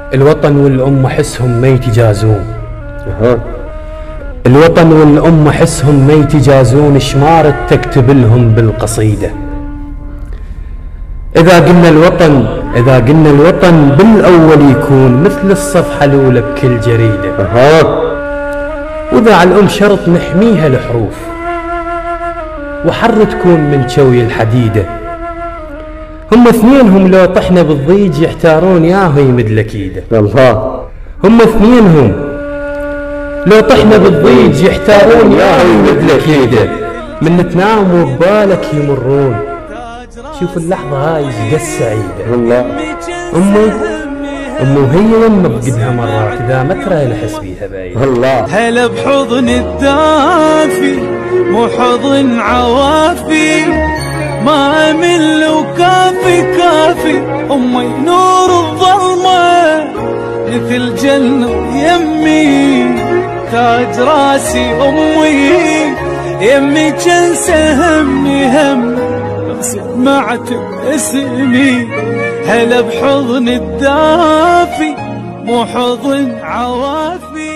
الوطن والأم حسهم ما يتجازون. الوطن والأم حسهم ما يتجازون، شمارة تكتب لهم بالقصيدة. إذا قلنا الوطن بالأول يكون مثل الصفحة الأولى بكل جريدة. وإذا على الأم شرط نحميها الحروف، وحر تكون من شوي الحديدة. هم اثنينهم لو طحنا بالضيج يحتارون ياهو يمد لك ايده. الله، هم اثنينهم لو طحنا بالضيج يحتارون ياهو يمد لك ايده. من تنام وببالك يمرون، شوف اللحظة هاي قد سعيدة. الله، أمه وهي يمه بقدها مرات إذا ما ترى نحس بيها باين. الله، هلا بحضن الدافي مو حضن عوافي، ما أمل وكافي كافي. أمي نور الظلمة مثل جنة يمي، تاج راسي أمي يمي كان سهمني هم سمعت اسمي. هلا بحضن الدافي مو حضن عوافي.